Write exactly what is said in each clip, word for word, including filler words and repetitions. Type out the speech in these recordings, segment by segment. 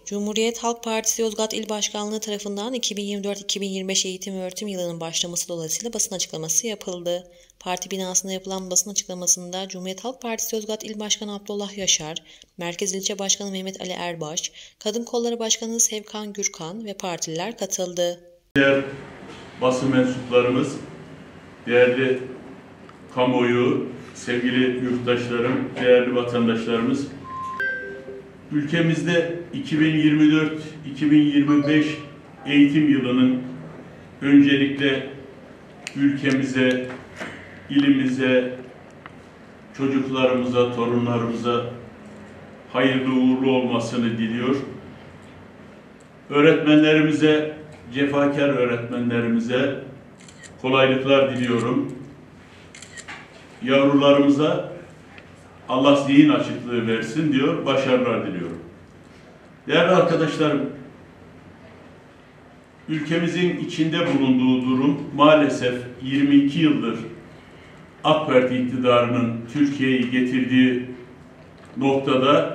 Cumhuriyet Halk Partisi Yozgat İl Başkanlığı tarafından iki bin yirmi dört iki bin yirmi beş eğitim ve öğretim yılının başlaması dolayısıyla basın açıklaması yapıldı. Parti binasında yapılan basın açıklamasında Cumhuriyet Halk Partisi Yozgat İl Başkanı Abdullah Yaşar, Merkez İlçe Başkanı Mehmet Ali Erbaş, Kadın Kolları Başkanı Sevkan Gürkan ve partililer katıldı. Değerli basın mensuplarımız, değerli kamuoyu, sevgili yurttaşlarım, değerli vatandaşlarımız, ülkemizde iki bin yirmi dört iki bin yirmi beş eğitim yılının öncelikle ülkemize, ilimize, çocuklarımıza, torunlarımıza hayırlı uğurlu olmasını diliyor. Öğretmenlerimize, cefakar öğretmenlerimize kolaylıklar diliyorum. Yavrularımıza Allah zihin açıklığı versin diyor, başarılar diliyorum. Değerli arkadaşlarım, ülkemizin içinde bulunduğu durum maalesef yirmi iki yıldır AK Parti iktidarının Türkiye'yi getirdiği noktada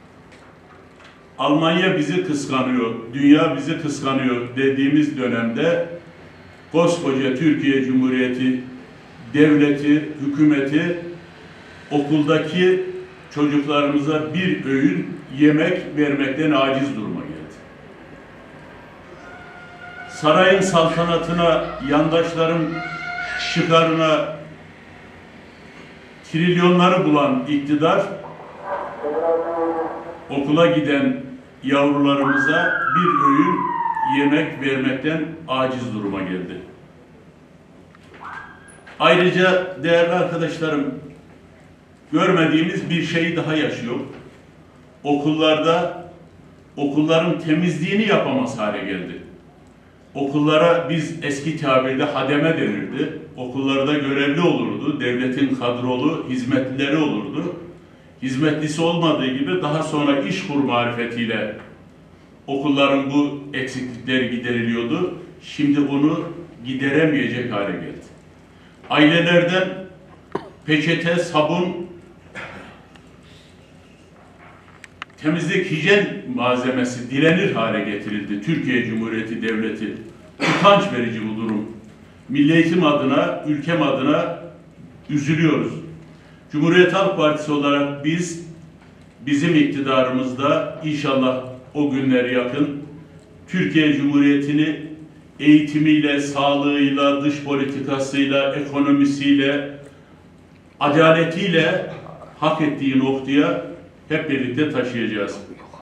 Almanya bizi kıskanıyor, dünya bizi kıskanıyor dediğimiz dönemde koskoca Türkiye Cumhuriyeti devleti, hükümeti okuldaki çocuklarımıza bir öğün yemek vermekten aciz duruma geldi. Sarayın saltanatına, yandaşların çıkarına trilyonları bulan iktidar, okula giden yavrularımıza bir öğün yemek vermekten aciz duruma geldi. Ayrıca değerli arkadaşlarım, görmediğimiz bir şeyi daha yaşıyor. Okullarda okulların temizliğini yapamaz hale geldi. Okullara biz eski tabirde hademe denirdi. Okullarda görevli olurdu, devletin kadrolu hizmetlileri olurdu. Hizmetlisi olmadığı gibi daha sonra işkur marifetiyle okulların bu eksiklikleri gideriliyordu. Şimdi bunu gideremeyecek hale geldi. Ailelerden peçete, sabun, temizlik, hijyen malzemesi dilenir hale getirildi. Türkiye Cumhuriyeti Devleti. Utanç verici bu durum. Milli eğitim adına, ülkem adına üzülüyoruz. Cumhuriyet Halk Partisi olarak biz, bizim iktidarımızda inşallah o günler yakın, Türkiye Cumhuriyeti'ni eğitimiyle, sağlığıyla, dış politikasıyla, ekonomisiyle, adaletiyle hak ettiği noktaya hep birlikte taşıyacağız.